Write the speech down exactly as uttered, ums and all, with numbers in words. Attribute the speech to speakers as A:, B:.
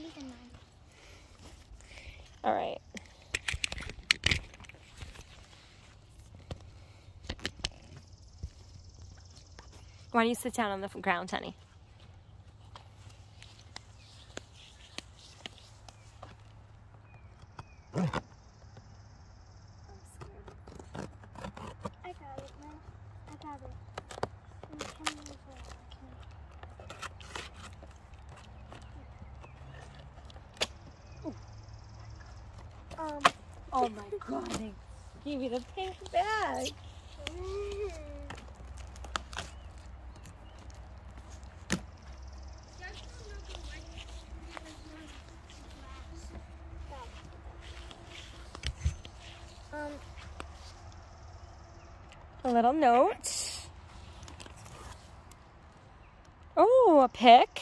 A: All right. Why don't you sit down on the ground, honey?
B: I'm scared. I got it, man. I got it. Um,
A: oh my God, they gave you the pink bag.
B: um,
A: A little note. Oh, a pick.